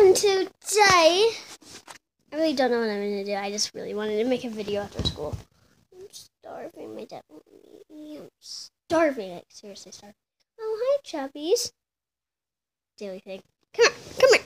And today, I really don't know what I'm going to do. I just really wanted to make a video after school. I'm starving. My dad won't eat me. I'm starving. Like, seriously starving. Oh, hi, Chubbies. Daily thing. Come here.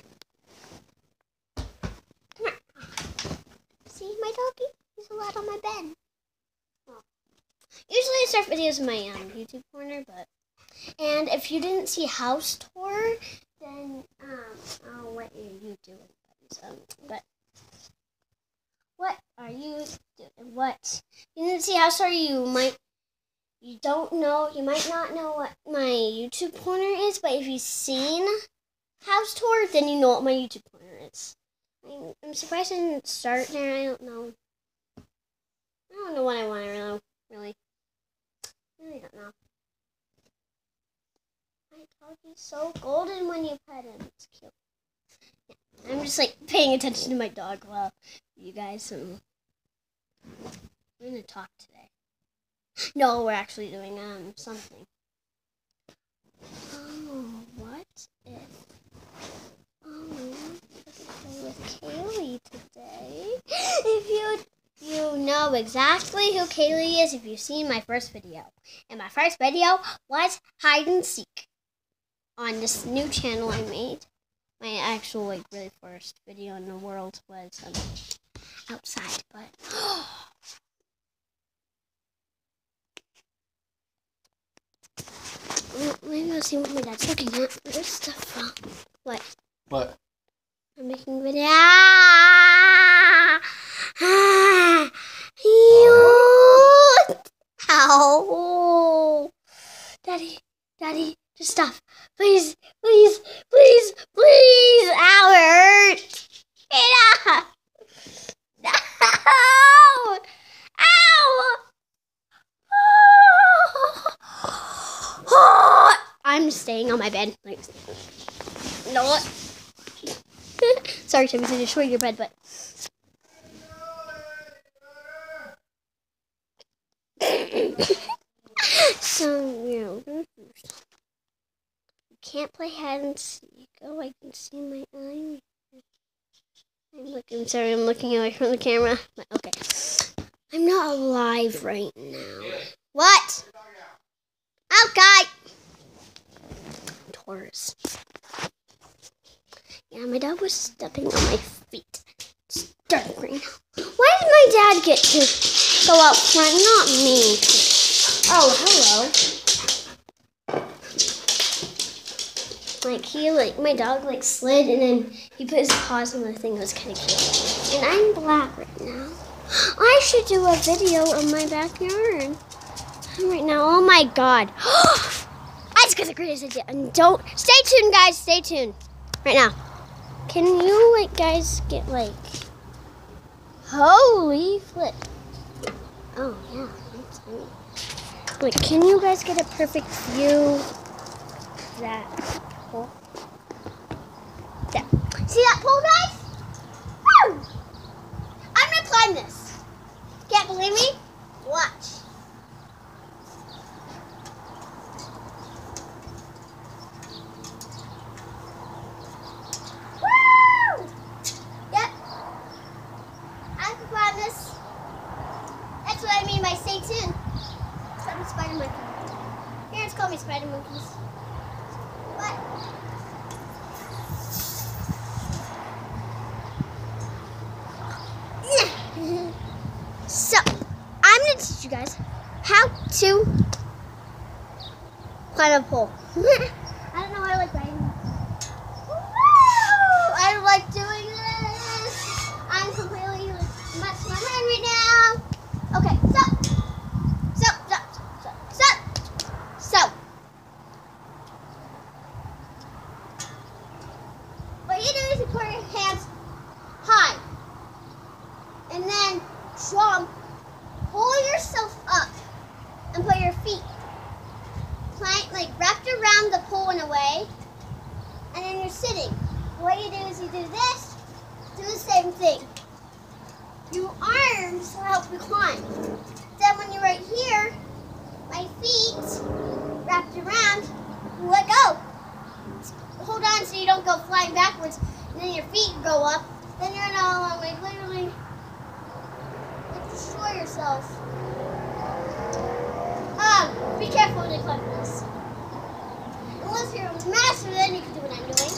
Come here. See my doggy? He's allowed on my bed. Oh. Usually I start videos in my YouTube corner, but... And if you didn't see house tour, then I'll let you do it. But what are you doing? What? You didn't see house tour, you might not know what my YouTube corner is, but if you've seen house tour, then you know what my YouTube corner is. I'm surprised I didn't start there. I don't know what I want to really. I really don't know. My dog is so golden when you pet him. It's cute. Yeah, I'm just like paying attention to my dog while you guys. I'm gonna talk today. No, we're actually doing something. Oh, what if? Oh, we want to play with Kaylee today. If you know exactly who Kaylee is if you've seen my first video. And my first video was hide and seek on this new channel I made. My actual really first video in the world was outside, but maybe I'll see what my dad's looking at. Where's stuff from? What? I'm making a video. Ow! Daddy, just stop. Please. Ow, it hurts. Get up. No! Ow! I'm staying on my bed. Like, no what? Sorry, Timmy, to destroy your bed, but... So, you can't play hide and seek. Oh, I can see my eye. I'm looking away from the camera. Okay. I'm not alive right now. What? Okay. Taurus. Yeah, my dad was stepping on my feet. It's dark right now. Why did my dad get to go out front? Not me. Oh, hello. My dog slid and then he put his paws on the thing. It was kind of cute. And I'm black right now. I should do a video of my backyard. Right now, oh my God. I just got the greatest idea. And stay tuned, guys. Stay tuned. Right now. Can you, guys get, holy flip. Oh, yeah. Can you guys get a perfect view of that pole? There. See that pole, guys? Woo! I'm going to climb this. Can't believe me? Watch. That's what I mean by stay tuned. Some spider monkey. Parents call me spider monkeys. What? So, I'm going to teach you guys how to climb a pole. I don't know how to riding. I don't like doing this. I'm completely messing my hand right now. Okay, stop. What you do is you put your hands high. And then jump. Pull yourself up. And put your feet wrapped around the pole in a way. And then you're sitting. What you do is you do this. Do the same thing. Your arms will help you climb. Then when you're right here, my feet wrapped around, you let go. Hold on so you don't go flying backwards. And then your feet go up, then you're gonna like literally like destroy yourself. Be careful when you climb this. Unless you're a master, then you can do what I'm doing.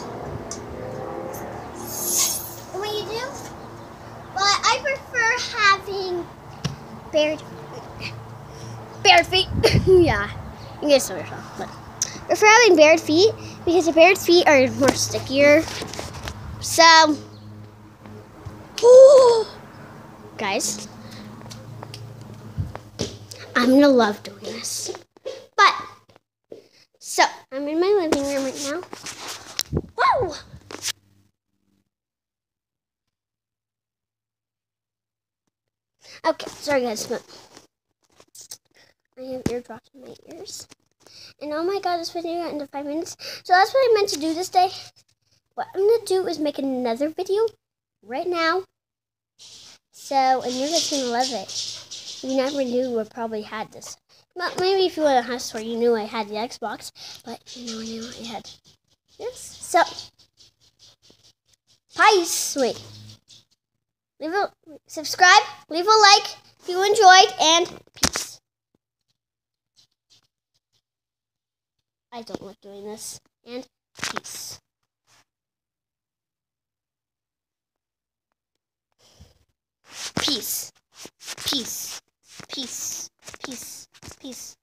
And when you do, but I prefer having bared feet. Yeah, you guys know yourself, but I prefer having bared feet because the bared feet are more stickier. So, guys, I'm gonna love doing this. But, so, I'm in my living room right now. Whoa! Okay, sorry guys, but I have eardrops in my ears. And oh my god, this video got into 5 minutes. So that's what I meant to do this day. What I'm gonna do is make another video right now. So, and you're just gonna love it. You never knew I probably had this. Well, maybe if you were in a house store, you knew I had the Xbox, but you know I had this. So, peace. Wait. Subscribe, leave a like if you enjoyed, and peace. I don't like doing this, and peace. Peace. Peace. Peace. Peace. Peace.